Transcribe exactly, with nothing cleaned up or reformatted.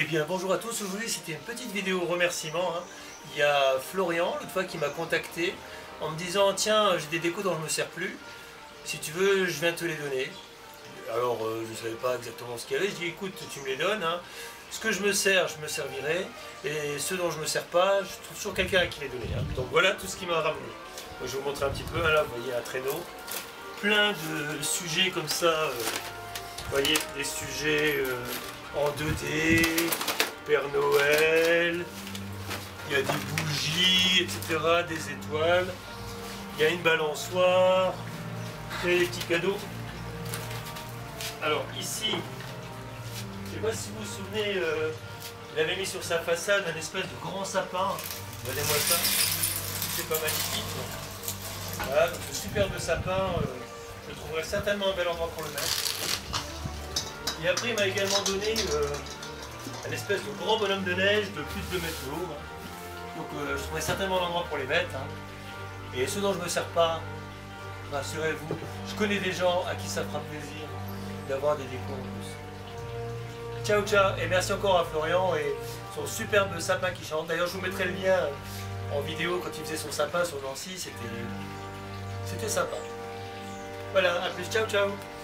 Eh bien bonjour à tous, aujourd'hui c'était une petite vidéo remerciement. Hein. Il y a Florian l'autre fois qui m'a contacté en me disant tiens j'ai des décos dont je ne me sers plus, si tu veux je viens te les donner. Alors euh, je ne savais pas exactement ce qu'il y avait, je dis écoute tu me les donnes, hein. Ce que je me sers je me servirai et ceux dont je ne me sers pas je trouve toujours quelqu'un à qui les donner. Hein. Donc voilà tout ce qui m'a ramené. Donc, je vais vous montrer un petit peu, hein, là vous voyez un traîneau, plein de sujets comme ça, euh, vous voyez des sujets euh, en deux D, Père Noël, il y a des bougies, et cetera, des étoiles, il y a une balançoire, et des petits cadeaux. Alors ici, je ne sais pas si vous vous souvenez, euh, il avait mis sur sa façade un espèce de grand sapin, regardez-moi ça, c'est pas magnifique. Voilà, donc ce superbe sapin, euh, je trouverai certainement un bel endroit pour le mettre. Et après, il m'a également donné euh, un espèce de grand bonhomme de neige de plus de deux mètres de haut. Hein. Donc euh, je trouverai certainement un endroit pour les mettre. Hein. Et ceux dont je ne me sers pas, rassurez-vous, je connais des gens à qui ça fera plaisir d'avoir des décos en plus. Ciao ciao, et merci encore à Florian et son superbe sapin qui chante. D'ailleurs je vous mettrai le lien en vidéo quand il faisait son sapin sur Nancy, c'était c'était sympa. Voilà, à plus, ciao ciao.